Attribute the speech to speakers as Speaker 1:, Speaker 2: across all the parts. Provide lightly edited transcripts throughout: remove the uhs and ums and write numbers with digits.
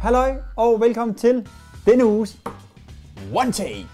Speaker 1: Halløj og velkommen til denne uges One Take.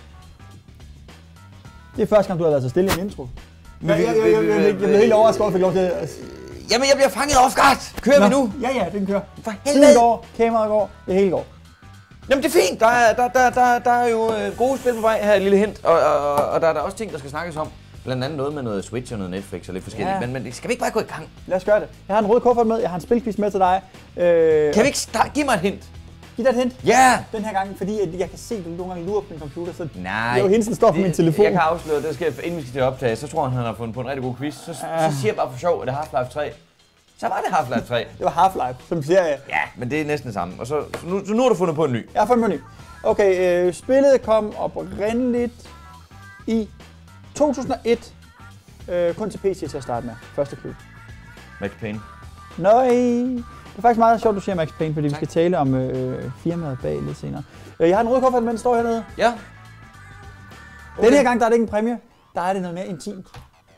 Speaker 1: Det er første gang, du har været så stille i en intro. Jeg blev helt overrasket over, at jeg fik lov til at...
Speaker 2: Jamen, jeg bliver fanget off guard. Kører vi nu?
Speaker 1: Ja, den kører.
Speaker 2: For helvede.
Speaker 1: Tiden går, kameraet går, det hele går.
Speaker 2: Jamen, det er fint. Der er jo gode spil på vej her, et lille hint. Og der er også ting, der skal snakkes om. Blandt andet noget med noget Switch og noget Netflix og lidt forskelligt. Ja. Men skal vi ikke bare gå i gang?
Speaker 1: Lad os gøre det. Jeg har en rød kuffert med, jeg har en spilquiz med til dig.
Speaker 2: Kan vi ikke starte? Giv mig et hint.
Speaker 1: Giv dig et hint?
Speaker 2: Ja!
Speaker 1: Den her gang, fordi jeg kan se, at du nogle gange lurer på min computer, så
Speaker 2: nej,
Speaker 1: det er jo hende, der står på min telefon.
Speaker 2: Jeg kan afsløre, det skal inden vi skal til at optage, så tror han har fundet på en rigtig god quiz. Så siger jeg bare for sjov, at det er Half-Life 3. Så var det Half-Life 3.
Speaker 1: Det var Half-Life, som serie.
Speaker 2: Ja, men det er næsten det samme. Og så nu har du fundet på en ny.
Speaker 1: Jeg har fundet på en ny. Okay, spillet kom oprindeligt i 2001. Kun til PC til at starte med. Første klub.
Speaker 2: Max Payne.
Speaker 1: Nej, det er faktisk meget sjovt, du siger Max Payne, fordi vi skal tale om firmaet bag lidt senere. Jeg har en rød kuffert, men den står hernede.
Speaker 2: Ja.
Speaker 1: Okay. Den her gang, der er det ikke en præmie. Der er det noget mere intimt.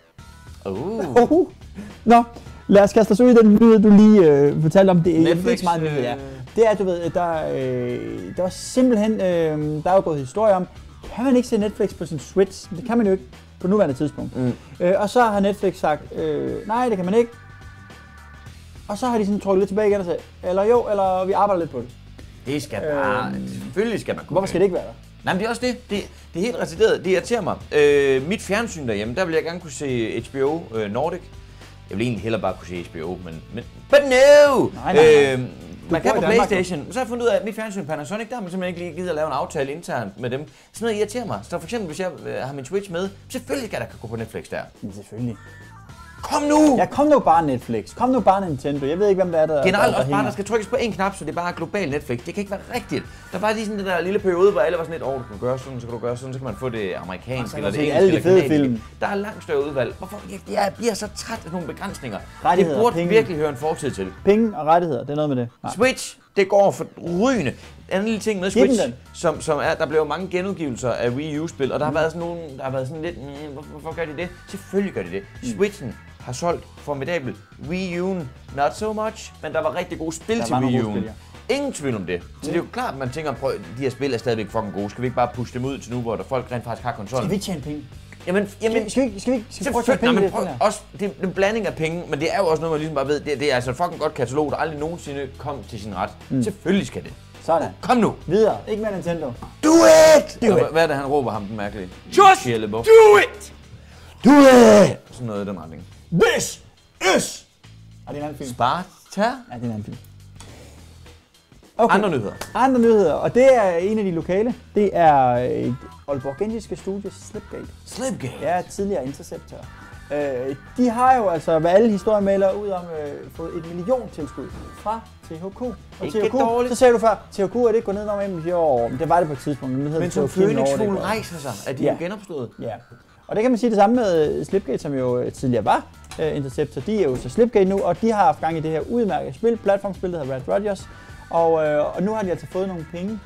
Speaker 1: Nå, lad os kaste os ud i den nyhed, du lige fortalte om. Det er ikke så meget nyhed, ja. Det er, du ved, der var simpelthen, der er jo gået historie om, kan man ikke se Netflix på sin Switch? Det kan man jo ikke på nuværende tidspunkt. Og så har Netflix sagt, nej, det kan man ikke. Og så har de sådan trukket lidt tilbage igen og sagt, eller jo, eller vi arbejder lidt på det.
Speaker 2: Det skal bare, selvfølgelig skal man kunne.
Speaker 1: Hvorfor skal det ikke være der?
Speaker 2: Nej, men det er også det. Det er helt retarderet. Det irriterer mig. Mit fjernsyn derhjemme, der vil jeg gerne kunne se HBO Nordic. Jeg vil egentlig hellere bare kunne se HBO, men but no!
Speaker 1: Nej.
Speaker 2: Man kan på PlayStation. Så har jeg fundet ud af, at mit fjernsyn Panasonic, der har man simpelthen ikke lige givet at lave en aftale internt med dem. Sådan noget irriterer mig. Så for eksempel, hvis jeg har min Switch med, selvfølgelig skal der kunne gå på Netflix der.
Speaker 1: Men selvfølgelig.
Speaker 2: Kom nu!
Speaker 1: Ja, kom nu bare Netflix. Kom nu bare Nintendo. Jeg ved ikke, hvem der er der.
Speaker 2: Generelt også bare, der skal trykkes på en knap, så det er bare global Netflix. Det kan ikke være rigtigt. Der er bare lige sådan den der lille periode, hvor alle var sådan lidt, du kan gøre sådan, så kan du gøre sådan, så kan man få det amerikanske eller det engelske
Speaker 1: alle de fede film.
Speaker 2: Der er langt større udvalg. Hvorfor? Jeg bliver så træt af nogle begrænsninger. Det burde
Speaker 1: penge.
Speaker 2: virkelig høre en fortid til.
Speaker 1: Penge og rettigheder, det er noget med det. Nej.
Speaker 2: Switch, det går for rygende. En lille ting med Switch, som er, der blev mange genudgivelser af Wii U-spil, og der har været sådan nogle, der har været sådan lidt, hvorfor gør de det? Selvfølgelig gør de det. Switchen har solgt formidabelt. Wii U'en, not so much, men der var rigtig gode spil til Wii U'en. Ingen tvivl om det. Så det er jo klart, at man tænker, prøv, de her spil er stadigvæk fucking gode. Skal vi ikke bare pushe dem ud til nu, hvor der folk rent faktisk har konsollen?
Speaker 1: Skal vi tjene penge?
Speaker 2: Jamen,
Speaker 1: skal vi prøve at tjene penge det her?
Speaker 2: Også, det er en blanding af penge, men det er jo også noget, man ligesom bare ved. Det er altså et fucking godt katalog, der aldrig nogensinde kom til sin ret. Selvfølgelig skal det.
Speaker 1: Sådan.
Speaker 2: Kom nu.
Speaker 1: Videre. Ikke mere Nintendo.
Speaker 2: Do it! Hvad er det, han råber ham den mærkelige?
Speaker 1: Just do it!
Speaker 2: Do it! Sådan noget i den retning.
Speaker 1: This is... Er det en anden film?
Speaker 2: Sparta?
Speaker 1: Ja, det er en anden film. Okay. Andre nyheder, og det er en af de lokale. Det er et aalborgensiske studie, Slipgate. Ja, tidligere Interceptor. De har jo altså, hvad alle historier melder ud om, fået et milliontilskud fra THQ. Og
Speaker 2: ikke
Speaker 1: THQ,
Speaker 2: dårligt.
Speaker 1: så sagde du før, THQ er det ikke gået ned over en million, men det var det på et tidspunkt.
Speaker 2: Men som Phoenix-fuglen rejser sig, er de jo genopstået.
Speaker 1: Ja, og det kan man sige det samme med Slipgate, som jo tidligere var Interceptor. De er jo så Slipgate nu, og de har haft gang i det her udmærkede spil, platformspil, der hedder Red Rodgers. Og nu har de altså fået nogle penge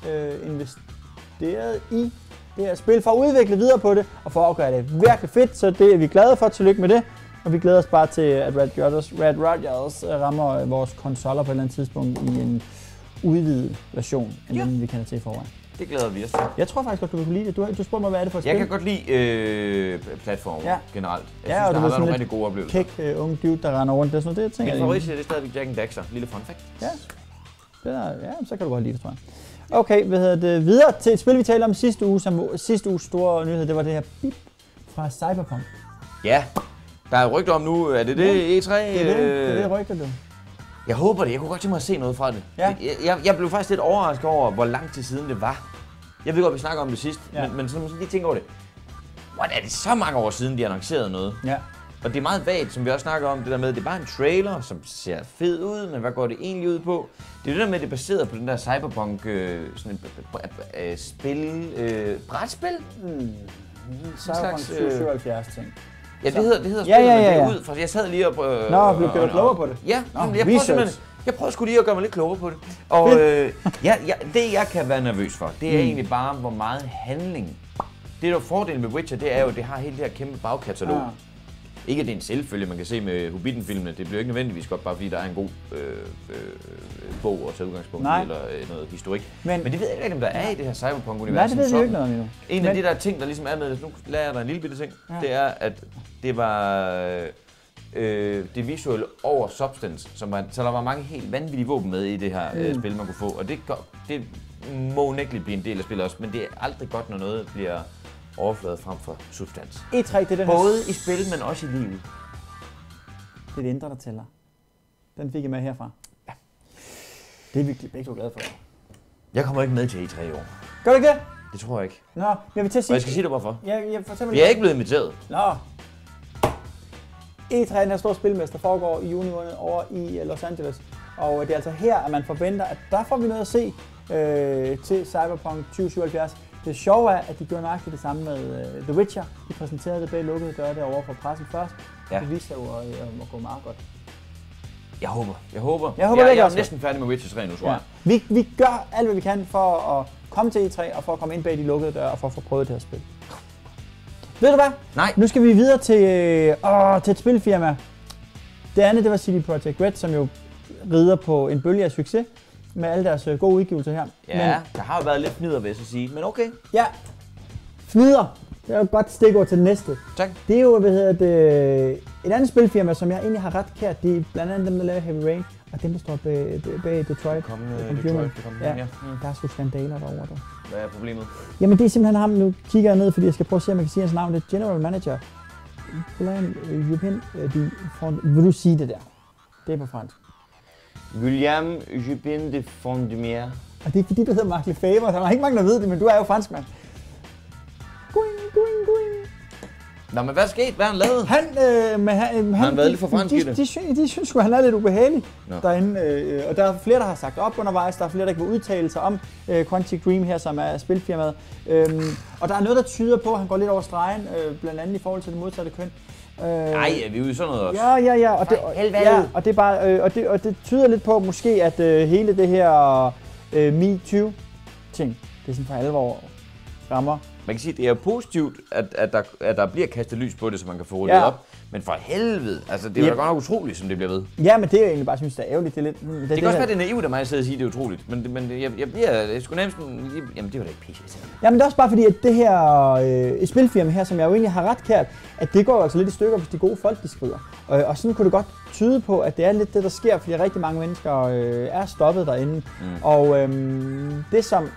Speaker 1: investeret i det her spil for at udvikle videre på det, og for at gøre det virkelig fedt, så det er vi glade for. Tillykke med det. Og vi glæder os bare til, at Red Rodgers rammer vores konsoller på et eller andet tidspunkt i en udvidet version, end den vi kender til i forvejen.
Speaker 2: Det glæder vi os til.
Speaker 1: Jeg tror faktisk godt, du vil kunne lide det. Du spurgte mig, hvad er det for et spil?
Speaker 2: Jeg kan godt lide platformer generelt. Jeg synes, der har været nogle rigtig gode oplevelser.
Speaker 1: Kæk, unge dude, der render rundt. Det er sådan noget, det jeg tænker.
Speaker 2: Min favorit det er stadigvæk Jack and Daxter. Lille fun fact.
Speaker 1: Ja. Så kan du godt lide det, tror jeg. Okay, videre til et spil, vi talte om sidste uges store nyhed. Det var det her bip fra Cyberpunk.
Speaker 2: Ja, der er rygter om nu. Er det det, E3?
Speaker 1: Det er det rygter, du.
Speaker 2: Jeg håber det. Jeg kunne godt tænke mig at se noget fra det.
Speaker 1: Ja.
Speaker 2: Jeg blev faktisk lidt overrasket over, hvor lang tid siden det var. Jeg ved godt, vi snakker om det sidst, men så lige tænker over det. What, er det så mange år siden, de annoncerede noget?
Speaker 1: Ja.
Speaker 2: Og det er meget vagt, som vi også snakker om, det der med, det er bare en trailer, som ser fed ud, men hvad går det egentlig ud på? Det er det der med, at det er baseret på den der Cyberpunk sådan en spil, brætspil?
Speaker 1: Cyberpunk 77 ting.
Speaker 2: Ja, det hedder spillet, men det er ud fra, jeg sad lige og...
Speaker 1: blev du klogere på det?
Speaker 2: Ja, jeg prøver sgu lige at gøre mig lidt klogere på det. Og det jeg kan være nervøs for, det er egentlig bare, hvor meget handling. Det der fordelen med Witcher, det er jo, at det har hele det her kæmpe bagkatalog. Ikke at det er en selvfølge, man kan se med Hobbiten-filmene. Det bliver ikke nødvendigvis godt, bare fordi der er en god bog og tage udgangspunkt eller noget historik. Men det ved jeg ikke, om der er i det her Cyberpunk-univers.
Speaker 1: Nej, det ved jeg jo ikke noget om endnu.
Speaker 2: En af de der ting, der ligesom er med, nu lærer jeg dig en lille bitte ting, det er, at det var det visuelle over substance, så der var mange helt vanvittige våben med i det her spil, man kunne få. Og det må unægteligt blive en del af spillet også, men det er aldrig godt, når noget bliver overfladet frem for substans.
Speaker 1: E3, det er den
Speaker 2: både i spil, men også i livet.
Speaker 1: Det er det indre, der tæller. Den fik jeg med herfra. Ja. Det er virkelig begge glade for.
Speaker 2: Jeg kommer ikke med til E3 i år.
Speaker 1: Gør du ikke det?
Speaker 2: Det tror jeg ikke.
Speaker 1: Nå, jeg vil til at sige...
Speaker 2: Og jeg skal sige dig hvorfor.
Speaker 1: Ja,
Speaker 2: vi er ikke blevet inviteret.
Speaker 1: Nå. E3, den her store spilmester, foregår i juni måned over i Los Angeles. Og det er altså her, at man forventer, at der får vi noget at se til Cyberpunk 2077. Det sjove er, at de gjorde nøjagtigt det samme med The Witcher. De præsenterede det bag lukkede døre derovre for pressen først. Ja. Det viste sig jo at gå meget godt.
Speaker 2: Jeg håber.
Speaker 1: Jeg er
Speaker 2: næsten færdig med Witcher 3 nu, tror jeg.
Speaker 1: Vi gør alt, hvad vi kan for at komme til E3 og for at komme ind bag de lukkede døre og for at få prøvet det her spil. Ved du hvad?
Speaker 2: Nej.
Speaker 1: Nu skal vi videre til et spilfirma. Det andet, det var CD Projekt Red, som jo rider på en bølge af succes med alle deres gode udgivelser her.
Speaker 2: Ja, der har jo været lidt fnider, vil jeg så sige, men okay.
Speaker 1: Ja, fnider. Det er jo et godt stikord til det næste.
Speaker 2: Tak.
Speaker 1: Det er jo, et andet spilfirma, som jeg egentlig har ret kært. Det er blandt andet dem, der laver Heavy Rain, og dem, der står bag Detroit. Der er sgu skandaler derovre.
Speaker 2: Hvad er problemet?
Speaker 1: Jamen det er simpelthen ham, nu kigger jeg ned, fordi jeg skal prøve at se, om jeg kan sige hans navn. Det er General Manager. Vil du sige det der? Det er på fransk.
Speaker 2: William Jupin de Fondumier.
Speaker 1: Og det er fordi, du hedder Mark Lefebvre, så der er ikke mange, der ved det, men du er jo franskmand.
Speaker 2: Nå, men hvad er sket? Hvad har han lavet?
Speaker 1: Han
Speaker 2: har været lidt for fransk i det?
Speaker 1: De synes sgu, han er lidt ubehagelig derinde. Og der er flere, der har sagt op undervejs. Der er flere, der ikke vil udtale sig om Quantic Dream her, som er spilfirmaet. Og der er noget, der tyder på, at han går lidt over stregen, blandt andet i forhold til det modsatte køn.
Speaker 2: Nej, vi er jo sådan noget også.
Speaker 1: Ja. Og det er bare, og det tyder lidt på måske, at hele det her MeToo-ting, det er sådan for alvor rammer.
Speaker 2: Man kan sige, at det er positivt, at der bliver kastet lys på det, så man kan få ryddet op. Men for helvede, altså det er jo godt nok utroligt, som det bliver ved.
Speaker 1: Ja, men det er jo egentlig bare, synes, det er ærgerligt. Det
Speaker 2: kan også være, det er naivt af mig at sidde og sige, at det er utroligt. Men jeg skulle nærmest jamen det var da ikke pisse.
Speaker 1: Jamen det er også bare fordi, at det her spilfirma her, som jeg jo egentlig har ret kært, at det går altså lidt i stykker, hvis de gode folk, de skriver. Og sådan kunne det godt tyde på, at det er lidt det, der sker, fordi rigtig mange mennesker er stoppet derinde. Og det som...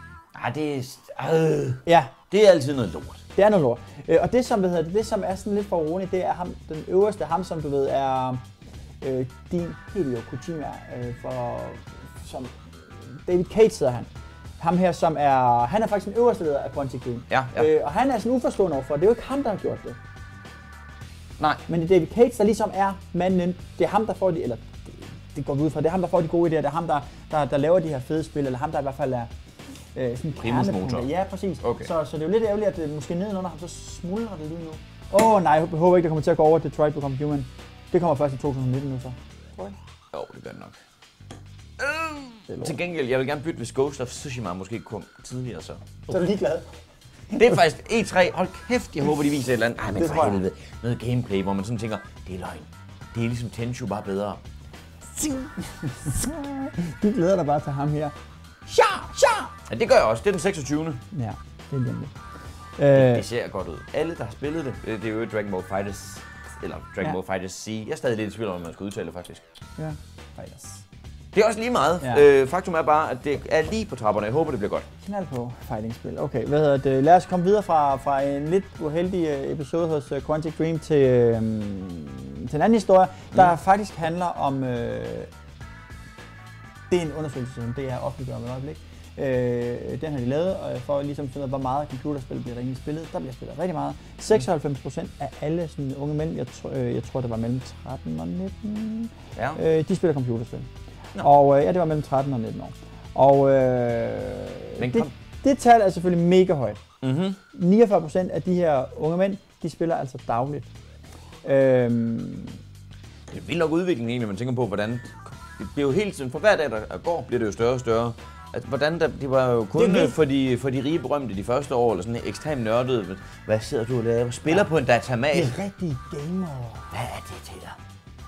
Speaker 2: Det er altid noget lort.
Speaker 1: Det er noget lort. Og det som, det som er sådan lidt for roligt, det er ham, den øverste, ham som du ved er din Hideo Kojima, som David Cage hedder han. Ham her, som er, han er faktisk den øverste leder af Quantic Dream.
Speaker 2: Ja.
Speaker 1: Og han er sådan uforstående overfor, det er jo ikke ham, der har gjort det.
Speaker 2: Nej.
Speaker 1: Men det er David Cage, der ligesom er manden, det er ham, der får de, eller det går vi ud fra, det er ham, der får de gode idéer, det er ham, der laver de her fede spil, eller ham, der i hvert fald er sådan
Speaker 2: primusmotor.
Speaker 1: Ja, præcis.
Speaker 2: Okay.
Speaker 1: Så det er jo lidt ærgerligt, at måske nedenunder ham, så smuldrer det lige nu. Nej, jeg håber ikke, det kommer til at gå over Detroit Become Human. Det kommer først i 2019 nu så. Tror jeg.
Speaker 2: Jo, det gør det nok. Til gengæld, jeg vil gerne bytte, hvis Ghost of Tsushima måske kom tidligere så.
Speaker 1: Så er du ligeglad?
Speaker 2: Det er faktisk E3. Hold kæft, jeg håber, de viser et eller andet. Ej, men for helvede. Noget gameplay, hvor man sådan tænker, det er løgn. Det er ligesom Tenchu, bare bedre.
Speaker 1: Du glæder dig bare til ham her.
Speaker 2: Ja, det gør jeg også. Det er den 26.
Speaker 1: Ja, det er nemlig.
Speaker 2: Det ser godt ud. Alle, der har spillet det, det er jo Dragon Ball Fighters, eller Dragon Ball Fighters C. Jeg er stadig lidt i tvivl om, man skal udtale det faktisk.
Speaker 1: Ja, Fighters.
Speaker 2: Det er også lige meget. Ja. Faktum er bare, at det er lige på trapperne. Jeg håber, det bliver godt.
Speaker 1: Knald på fighting-spil. Okay, lad os komme videre fra en lidt uheldig episode hos Quantic Dream til en anden historie, der faktisk handler om... det er en undersøgelse, som det er offentliggjort med et øjeblik. Den har de lavet for ligesom at finde ud af, hvor meget computerspil bliver der egentlig spillet. Der bliver spillet rigtig meget. 96% af alle sådan unge mænd, jeg tror det var mellem 13 og 19, de spiller computerspil. No. Og det var mellem 13 og 19 år. Og det tal er selvfølgelig mega højt. 49% af de her unge mænd, de spiller altså dagligt.
Speaker 2: Det er vildt nok udvikling egentlig, man tænker på, hvordan det bliver jo hele tiden, for hver dag der går, bliver det jo større og større, Altså, hvordan de var jo kun for de rige berømte de første år, eller sådan ekstremt nørdede. Hvad sidder du og laver? Spiller på en datamat.
Speaker 1: Det er rigtige gamer.
Speaker 2: Hvad er det til dig?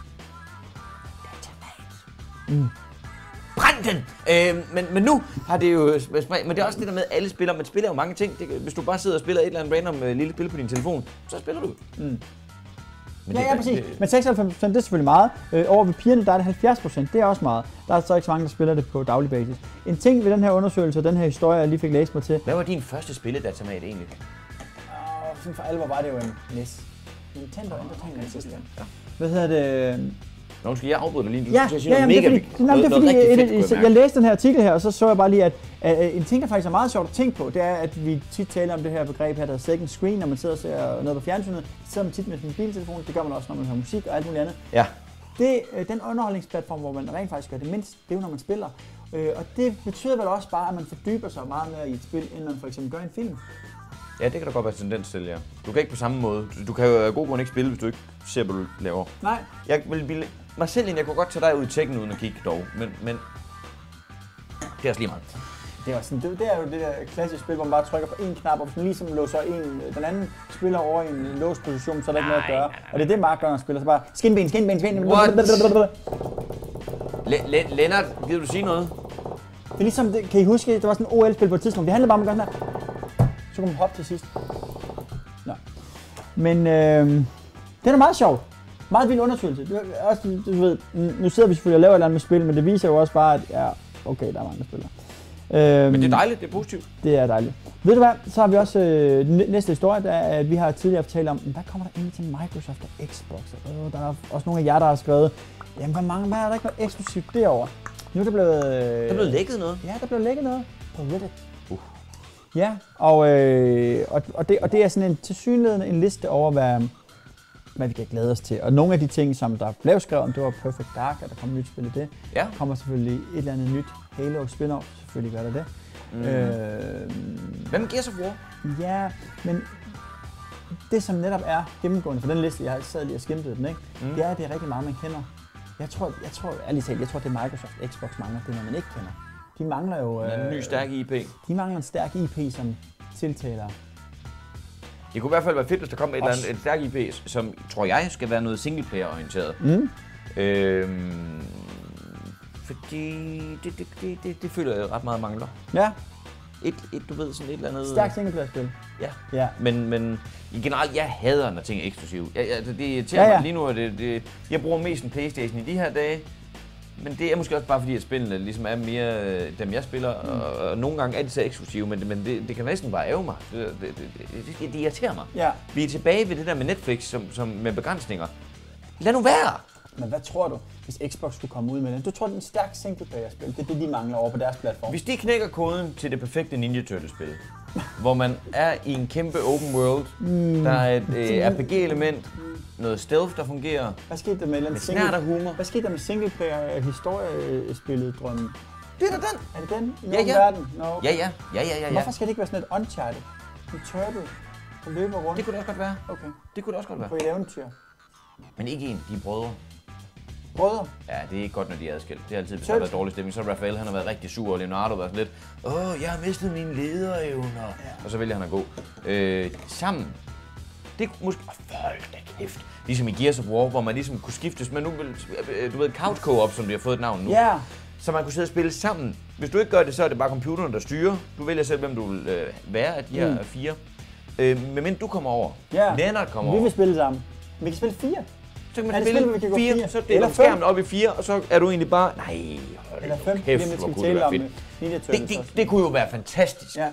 Speaker 2: Datamat. Brænd den! Men nu har det jo... Men det er også det der med, at alle spiller. Man spiller jo mange ting. Hvis du bare sidder og spiller et eller andet random lille spil på din telefon, så spiller du.
Speaker 1: Ja, præcis. Men 96% det er selvfølgelig meget. Over ved pigerne, der er det 70%. Det er også meget. Der er så ikke så mange, der spiller det på daglig basis. En ting ved den her undersøgelse og den her historie, jeg lige fik læst mig til.
Speaker 2: Hvad var din første spilledatamat egentlig?
Speaker 1: Sådan for alvor var det jo en NES. Nintendo Entertainment System. Ja. Hvad hedder det?
Speaker 2: Nå, skal jeg afbryde dig lige?
Speaker 1: Ja, det er fordi jeg læste den her artikel her, og så jeg bare lige, at en ting, der faktisk er meget sjovt at tænke på, det er, at vi tit taler om det her begreb her, der er second screen, når man sidder og ser noget på fjernsynet. Så sidder man tit med sin mobiltelefon, det gør man også, når man hører musik og alt muligt andet.
Speaker 2: Ja.
Speaker 1: Den underholdningsplatform, hvor man rent faktisk gør det mindst, det er jo, når man spiller. Og det betyder vel også bare, at man fordyber sig meget mere i et spil, end man for eksempel gør i en film.
Speaker 2: Ja, det kan der godt være tendens til, ja. Du kan ikke på samme måde. Du kan jo af god grund ikke spille, hvis du ikke ser, hvad du laver.
Speaker 1: Nej.
Speaker 2: Jeg vil blive mig selv, jeg kunne godt tage dig ud i Tekken uden at kigge dog, men det er også lige meget.
Speaker 1: Det er, sådan, det er jo det der klassiske spil, hvor man bare trykker på en knap, og hvis man ligesom låser den anden spiller over i en låst position, så er der ikke noget at gøre. Og det er det, Mark gør, når han spiller, så bare skinben.
Speaker 2: Lennart, gider du sige noget?
Speaker 1: Det er ligesom, kan I huske, der var sådan en OL-spil på et tidspunkt, det handlede bare om at gøre sådan her. Så kunne man hoppe til sidst. Nå. Men det er meget sjovt. Meget vild undersøgelse. Også, du ved, nu sidder vi selvfølgelig og laver et eller andet med spil, men det viser jo også bare, at ja, okay, der er mange, der spiller.
Speaker 2: Men det er dejligt, det er positivt.
Speaker 1: Det er dejligt. Ved du hvad, så har vi også næste historie, der er, at vi har tidligere fortalt om, hvad kommer der egentlig til Microsoft og Xbox? Der er også nogle af jer, der har skrevet, jamen hvad er der ikke noget eksklusivt derovre? Nu er der blevet...
Speaker 2: Der er blevet lækket noget?
Speaker 1: Ja, der er blevet lækket noget på Reddit. Ja, og det er sådan en tilsyneladende en liste over, hvad vi kan glæde os til. Og nogle af de ting, som der blev skrevet om, det var Perfect Dark, at der kommer nyt spil i det. Ja. Der kommer selvfølgelig et eller andet nyt Halo spin-off, selvfølgelig gør der det.
Speaker 2: Hvad med Gears of War?
Speaker 1: Ja, men det som netop er gennemgående for den liste, jeg sad lige og skimtede den, ikke? Det er, at det er rigtig meget, man kender. Jeg tror ærligt talt, det er Microsoft og Xbox mangler, det er noget, man ikke kender. De mangler jo...
Speaker 2: en ny stærk IP.
Speaker 1: De mangler en stærk IP, som tiltaler.
Speaker 2: Det kunne i hvert fald være fedt, hvis der kom et stærk IP, som tror jeg skal være noget singleplayer-orienteret. Fordi det føler jeg ret meget mangler.
Speaker 1: Ja.
Speaker 2: Du ved, sådan et eller andet...
Speaker 1: Stærkt singleplayer-spil.
Speaker 2: Ja. Men generelt, jeg hader, når ting er eksklusive. Det irriterer mig lige nu, at jeg bruger mest en PlayStation i de her dage. Men det er måske også bare fordi, at spillene ligesom er mere dem, jeg spiller, og nogle gange er de så eksklusive, men det kan næsten bare æve mig. Det irriterer mig. Ja. Vi er tilbage ved det der med Netflix som med begrænsninger. Lad nu være!
Speaker 1: Men hvad tror du, hvis Xbox skulle komme ud med det? Du tror, det er en stærk singleplayer-spil. Det er det, de mangler over på deres platform.
Speaker 2: Hvis de knækker koden til det perfekte Ninja Turtles-spil, hvor man er i en kæmpe open world, der er et RPG-element, noget stealth, der fungerer.
Speaker 1: Hvad skete der med
Speaker 2: snært af humor?
Speaker 1: Hvad skete der med singleplayer-historiespillet Drømmen?
Speaker 2: Det er da den!
Speaker 1: Er det den? I
Speaker 2: verden?
Speaker 1: No, okay.
Speaker 2: Ja.
Speaker 1: Hvorfor skal det ikke være sådan et Uncharted? En turtle, der løber rundt?
Speaker 2: Det kunne det også godt være.
Speaker 1: Okay.
Speaker 2: Det kunne det også godt være.
Speaker 1: På et eventyr.
Speaker 2: Men ikke en, de er brødre.
Speaker 1: Brødre?
Speaker 2: Ja, det er ikke godt, når de er adskilt. Det har altid været dårlig stemning. Så Raphael, han har været rigtig sur, og Leonardo har været sådan lidt, jeg har mistet mine lederevner. Ja. Og så vælger han at gå. Sammen. Det er måske... Hold da kæft. Ligesom i Gears of War, hvor man ligesom kunne skiftes med, du ved, couch co-op, som de har fået et navn nu.
Speaker 1: Ja.
Speaker 2: Så man kunne sidde og spille sammen. Hvis du ikke gør det, så er det bare computeren, der styrer. Du vælger selv, hvem du vil være af de her 4. Men du kommer over.
Speaker 1: Ja.
Speaker 2: Lennart kommer over.
Speaker 1: Vi vil spille sammen. Vi kan spille 4.
Speaker 2: Så kan man spille 4, så deler skærmen op i 4, og så er du egentlig bare... Nej,
Speaker 1: eller 5,
Speaker 2: kæft, hvor kunne det være fedt. Det kunne jo være fantastisk.
Speaker 1: Ja.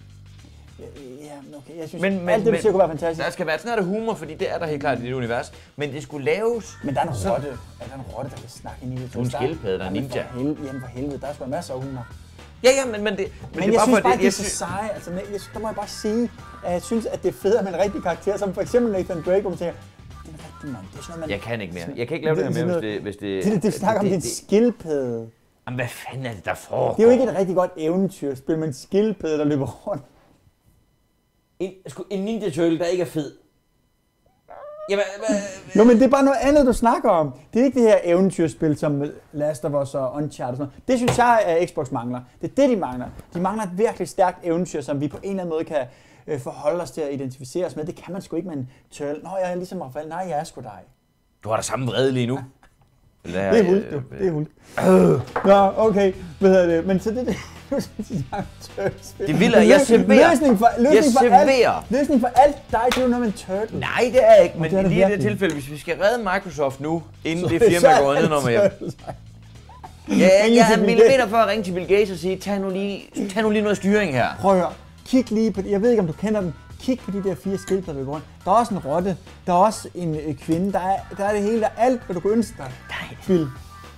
Speaker 1: Okay. Jeg synes, alt det, du siger, kunne være fantastisk.
Speaker 2: Der skal være sådan noget humor, fordi det er der helt klart i det univers. Men det skulle laves...
Speaker 1: Men der er en rotte. Er der en rotte, der kan snakke ind i det?
Speaker 2: Du er en skildpadde, der er ninja.
Speaker 1: Jamen for helvede, der er sgu en masse af humor.
Speaker 2: Ja, men det
Speaker 1: jeg
Speaker 2: bare
Speaker 1: synes bare, det er så seje. Altså, der må jeg bare sige, at jeg synes, at det er federe med en rigtig karakter, som for eksempel Nathan Drake, hvor man tænker, det er en rigtig mand. Det er sådan noget, man...
Speaker 2: Jeg kan ikke mere. Jeg kan ikke lave det her mere, hvis det...
Speaker 1: Det snakker om din skildpadde.
Speaker 2: Jamen, hvad fanden er det, der foregår?
Speaker 1: Det er jo ikke et rigtig godt eventyrspil med en skildpadde, der løber rundt.
Speaker 2: En Ninja Turtle, der ikke er fed.
Speaker 1: Jo, men det er bare noget andet, du snakker om. Det er ikke det her eventyrspil, som Last of Us og Uncharted og sådan noget. Det synes jeg, at Xbox mangler. Det er det, de mangler. De mangler et virkelig stærkt eventyr, som vi på en eller anden måde kan forholde os til at identificere os med. Det kan man sgu ikke med en Turtle. Nå, jeg er ligesom Rafael. Nej, jeg er sgu dig.
Speaker 2: Du har da samme vrede lige nu.
Speaker 1: Det er hult, du. Det er hult. Nå, okay. Hvad hedder det? Men så det
Speaker 2: det vil jeg serverer.
Speaker 1: Løsning for alt dig, det er jo noget med en turtle.
Speaker 2: Nej, det er ikke, men lige i det tilfælde, hvis vi skal redde Microsoft nu, inden det firma går ned nummer hjem. Ja, jeg er millimeter for at ringe til Bill Gates og sige, tag nu lige noget styring her.
Speaker 1: Prøv at høre, kig lige på det. Jeg ved ikke, om du kender den. Kig på de der 4 skildpadder, der går rundt. Der er også en rotte, der er også en kvinde, der er det hele, der er alt, hvad du kunne ønske dig. Bill.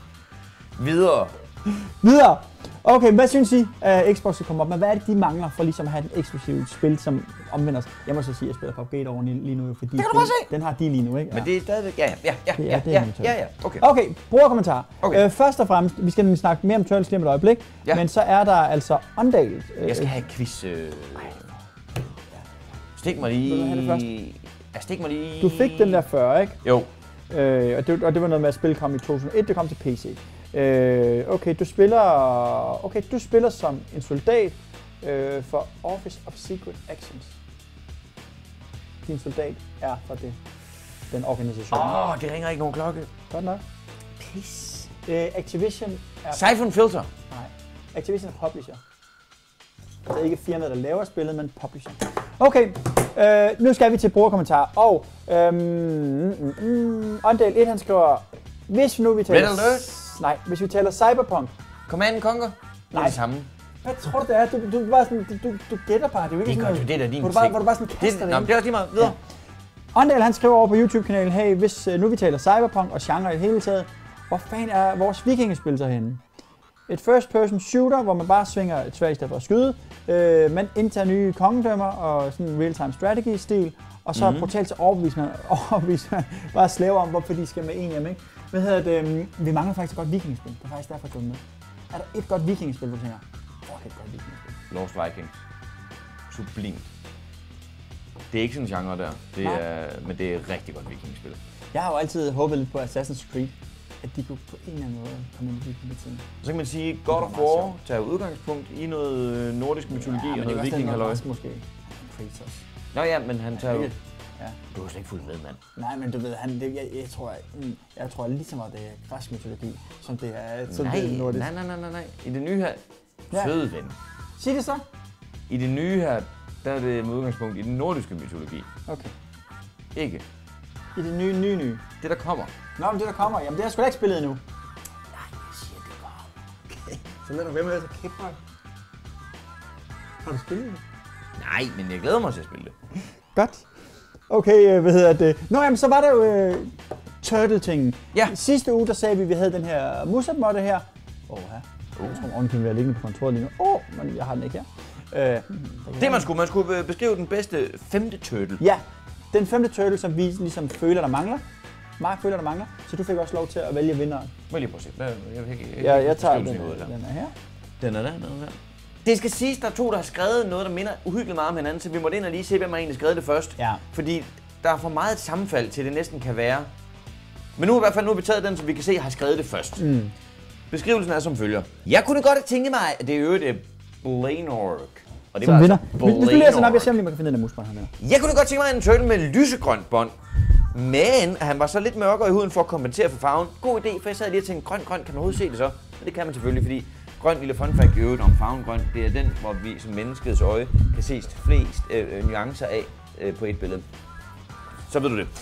Speaker 1: Videre. Okay, hvad synes I, at Xbox skal komme op med? Hvad er det, de mangler for ligesom at have et eksklusivt spil, som omvender os? Jeg må så sige, at jeg spiller PUBG over lige nu, fordi den har de lige nu, ikke?
Speaker 2: Men det er stadigvæk, ja.
Speaker 1: Okay, brugerkommentar. Okay. Først og fremmest, vi skal nemlig snakke mere om Turtles lige om et øjeblik, men så er der altså Undated.
Speaker 2: Jeg skal have quiz. Stik mig lige.
Speaker 1: Du fik den der før, ikke?
Speaker 2: Jo.
Speaker 1: Og det var noget med, at spil kom i 2001, det kom til PC. Du spiller som en soldat for Office of Secret Actions. Din soldat er fra den organisation.
Speaker 2: Det ringer ikke nogen klokke.
Speaker 1: Godt nok.
Speaker 2: Pis.
Speaker 1: Activision er...
Speaker 2: Siphon Filter.
Speaker 1: Nej. Activision er publisher. Altså ikke firmaet, der laver spillet, men publisher. Okay, nu skal vi til brugerkommentarer. Og Ondale 1, han skriver... Hvis nu vi taler...
Speaker 2: Red Alert?
Speaker 1: Nej, hvis vi taler Cyberpunk.
Speaker 2: Command & Conquer?
Speaker 1: Nej.
Speaker 2: Det samme.
Speaker 1: Hvad tror du, det er? Du bare sådan, du gætter bare. Det er jo ikke
Speaker 2: sådan noget. Det er din ting.
Speaker 1: Hvor du bare sådan kaster det.
Speaker 2: Det er også lige meget. Videre.
Speaker 1: Ja. Ondale, han skriver over på YouTube-kanalen, hey, hvis nu vi taler Cyberpunk og genre i det hele taget, hvor fanden er vores vikingespil så henne? Et first-person shooter, hvor man bare svinger et sværd i stedet for at skyde, man indtager nye kongedømmer og sådan en real-time strategy-stil, og så brutalt overbeviser man bare slaver om, hvorfor de skal med en hjem, ikke? Hvad hedder det? Vi mangler faktisk et godt vikingespil. Det er faktisk derfor, jeg med. Er der et godt vikingespil, hvor du tænker, et godt vikingespil?
Speaker 2: Lost Vikings. Sublimt. Det er ikke sådan en genre der, men det er et rigtig godt vikingespil.
Speaker 1: Jeg har jo altid håbet lidt på Assassin's Creed, at de kunne på en eller anden måde komme ind i vikingetiden.
Speaker 2: Så kan man sige, God of War tager udgangspunkt i noget nordisk mytologi og noget vikinghalløj.
Speaker 1: Måske. Kratos.
Speaker 2: Nå ja, men han tager jo... Ja. Du har slet ikke fulgt med, mand.
Speaker 1: Nej, men du ved, jeg tror lige så meget, det er græsk mytologi, som det er, som det er nordisk.
Speaker 2: Nej. I det nye her... Søde ven.
Speaker 1: Sig det så.
Speaker 2: I det nye her, der er det med udgangspunkt i den nordiske mytologi.
Speaker 1: Okay.
Speaker 2: Ikke.
Speaker 1: I det nye.
Speaker 2: Det, der kommer.
Speaker 1: Nå, men det, der kommer. Jamen, det har jeg sgu da ikke spillet endnu. Nej, jeg siger, det kommer. Okay. Så lad du være med at kæppe mig. Har du spillet det?
Speaker 2: Nej, men jeg glæder mig til at spille det.
Speaker 1: Godt. Okay, hvad hedder det? Nå, jamen, så var der jo Turtle-tingen.
Speaker 2: Ja.
Speaker 1: Sidste uge, der sagde vi havde den her Musab-modde her. Jeg tror, oven kan være liggende på kontoret lige nu. Men jeg har den ikke her.
Speaker 2: Man skulle beskrive den bedste 5. turtle.
Speaker 1: Ja, den 5. turtle, som vi ligesom føler, der mangler. Mark føler, der mangler. Så du fik også lov til at vælge vinderen.
Speaker 2: Må jeg lige prøve at se.
Speaker 1: Jeg tager den er her.
Speaker 2: Den er der. Det skal siges, der er 2, der har skrevet noget, der minder uhyggeligt meget om hinanden, så vi måtte ind og lige se, hvem har egentlig skrevet det først.
Speaker 1: Ja.
Speaker 2: Fordi der er for meget et sammenfald til, det næsten kan være. Men nu i hvert fald, nu har vi taget den, så vi kan se, har skrevet det først. Beskrivelsen er som følger. Jeg kunne godt tænke mig, at det er øvrigt Blanork. Og det
Speaker 1: som var vinder. Altså hvis du læser den op, jeg ser, om man kan finde den der musbånd, han vinder.
Speaker 2: Jeg kunne godt tænke mig en turtle med lysegrønt bånd. Men han var så lidt mørkere i huden for at kompensere for farven. God idé, for jeg sad lige og tænkte, grøn, kan man overhovedet se det så? Men det kan man selvfølgelig, fordi grøn lille fun fact i øvrigt om farven grøn, det er den, hvor vi som menneskets øje kan ses flest nuancer af på et billede. Så ved du det.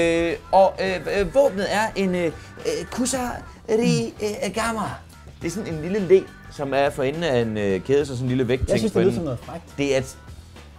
Speaker 2: Våbnet er en Kusari Gamma. Det er sådan en lille le, som er for enden af en kæde, så sådan en lille vægtting.
Speaker 1: Jeg synes, det lyder som noget frækt.
Speaker 2: Det er et...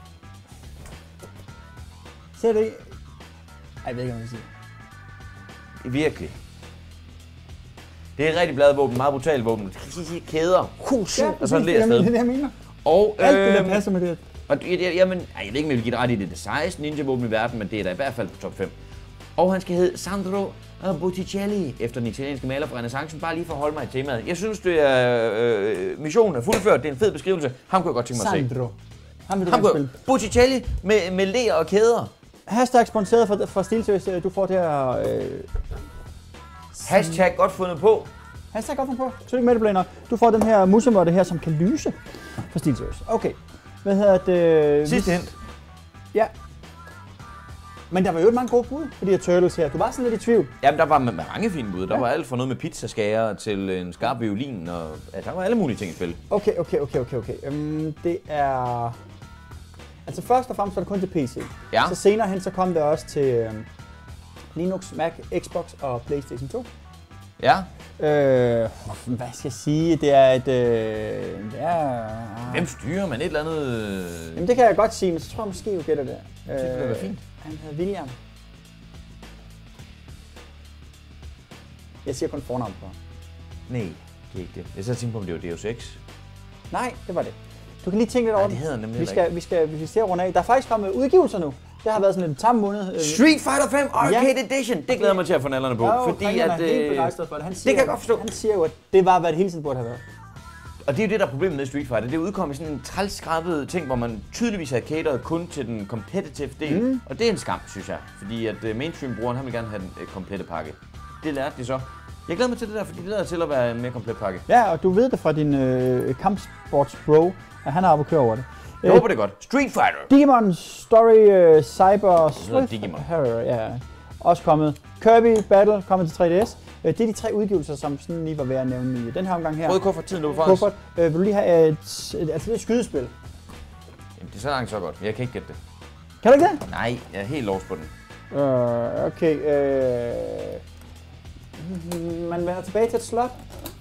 Speaker 1: Ser det ikke? Jeg ved ikke, hvad jeg siger.
Speaker 2: Virkelig. Det er et rigtig bladvåben, meget brutalt våben. Kæder, og sådan lidt afsted.
Speaker 1: Det er det, jeg mener.
Speaker 2: Og,
Speaker 1: alt det, der passer med det.
Speaker 2: Og jamen, jeg ved ikke, om jeg vil give det ret i det 16 ninja-våben i verden, men det er da i hvert fald på top 5. Og han skal hedde Sandro Botticelli, efter den italienske maler fra renaissancen, bare lige for at holde mig i temaet. Jeg synes, det er missionen er fuldført, det er en fed beskrivelse. Ham kunne jeg godt tænke mig at se.
Speaker 1: Sandro. Ham vil du gerne spille.
Speaker 2: Botticelli med ler og kæder.
Speaker 1: Hashtag sponsoreret fra SteelSeries. Du får det her...
Speaker 2: Hashtag godt fundet på.
Speaker 1: Hashtag godt fundet på. Tillykke med det, Blainer. Du får den her musemåtte her, som kan lyse fra SteelSeries. Okay. Hvad hedder det?
Speaker 2: Sidste hint.
Speaker 1: Ja. Men der var jo mange gode bud på de her Turtles her. Du var sådan lidt i tvivl.
Speaker 2: Jamen, der var mange fine bud. Der var alt fra noget med pizzaskager til en skarp violin, og ja, der var alle mulige ting i spil.
Speaker 1: Okay. Det er... Altså først og fremmest var det kun til PC.
Speaker 2: Ja.
Speaker 1: Så senere hen så kom det også til Linux, Mac, Xbox og PlayStation 2.
Speaker 2: Ja.
Speaker 1: Hvad skal jeg sige? Det er et...
Speaker 2: Hvem styrer man et eller andet?
Speaker 1: Jamen det kan jeg godt sige, men så tror jeg måske, du gætter det.
Speaker 2: Det ville være fint.
Speaker 1: Han hedder William. Jeg siger kun fornavn på.
Speaker 2: Nej, det er ikke det. Jeg så tænkte på, om det var Deus Ex.
Speaker 1: Nej, det var det. Du kan lige tænke lidt over
Speaker 2: det hedder nemlig
Speaker 1: vi skal runde af. Der er faktisk kommet udgivelser nu. Det har været sådan en tam måned.
Speaker 2: Street Fighter 5 Arcade Edition! Det glæder mig til at få nallerne på.
Speaker 1: Ja,
Speaker 2: fordi
Speaker 1: at, er helt begejstret for det.
Speaker 2: Det kan jeg godt forstå.
Speaker 1: Han siger jo, at det var, hvad det hele tiden burde have været.
Speaker 2: Og det er jo det, der er problemet med Street Fighter. Det udkom i sådan en trælskrabet ting, hvor man tydeligvis har cateret kun til den competitive del. Og det er en skam, synes jeg. Fordi at mainstream-brugeren, han vil gerne have den komplette pakke. Det lærte de så. Jeg glæder mig til det der, fordi det lader til at være en mere komplet pakke.
Speaker 1: Ja, og du ved det fra din kampsports-bro, at han har oppe at køre over det.
Speaker 2: Jeg håber det godt. Street Fighter!
Speaker 1: Digimon Story Cyber
Speaker 2: Swift. Digimon.
Speaker 1: Ja, også kommet. Kirby Battle kommet til 3DS. Det er de 3 udgivelser, som sådan lige var værd at nævne i den her omgang her.
Speaker 2: Rød kuffert, tiden løber fra os.
Speaker 1: Vil du lige have det er et skydespil?
Speaker 2: Jamen, det er så langt så godt. Jeg kan ikke gætte det.
Speaker 1: Kan du ikke det?
Speaker 2: Nej, jeg er helt lost på den.
Speaker 1: Okay. Man vender tilbage til et slot.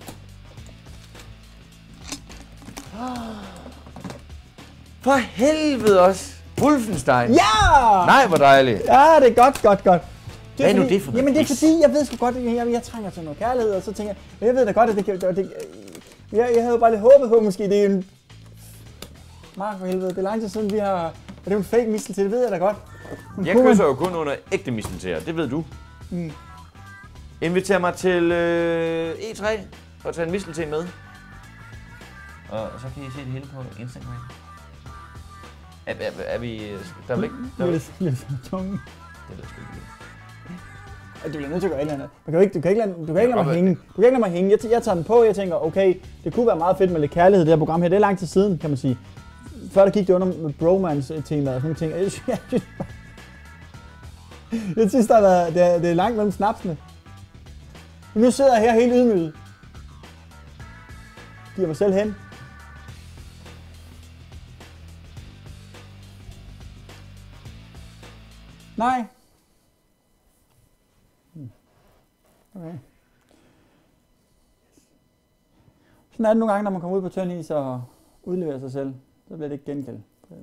Speaker 2: For helvede også! Wolfenstein!
Speaker 1: Ja!
Speaker 2: Nej, hvor dejligt!
Speaker 1: Ja, det er godt.
Speaker 2: Hvad er nu det for noget?
Speaker 1: Jamen det er fordi, jeg ved sgu godt, at jeg trænger til noget kærlighed, og så tænker jeg ved da godt, at jeg havde jo bare lidt håbet på, måske det er en... Mark for helvede, det er lang tid siden, vi har... Og det er jo en fake mistelteje, det ved jeg da godt.
Speaker 2: Jeg kysser jo kun under ægte misteltejer, det ved du. Inviter mig til E3 og tage en mistelteje med. Og så kan I se det hele på Instagram. Er vi... Der er vel ikke...
Speaker 1: Lidt tunge.
Speaker 2: Det ved jeg sgu ikke.
Speaker 1: Du bliver nødt til at gøre et eller andet. Du kan ikke lade mig hænge. Du kan ikke lade mig hænge. Jeg tager den på, og jeg tænker, okay, det kunne være meget fedt med lidt kærlighed, det her program her. Det er lang tid siden, kan man sige. Før der gik det under med bromance-temaet og sådan nogle ting. Jeg synes, det er langt mellem snapsene. Nu sidder jeg her helt ydmyget. Giver mig selv hen. Nej. Okay. Sådan er det nogle gange, når man kommer ud på tynd is og udleverer sig selv. Så bliver det ikke gengældt.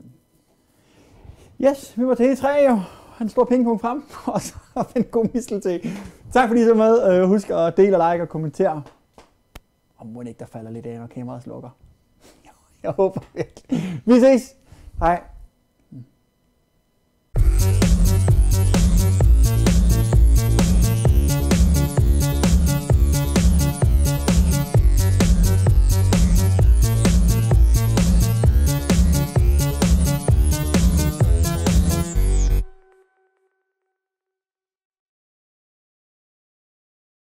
Speaker 1: Yes, vi var til E3 jo. En stor pingpong frem, og så en god mistelteje. Tak fordi I så med. Husk at dele, like og kommentere. Og må ikke der falder lidt af, når kameraet slukker. Jeg håber virkelig. Vi ses. Hej.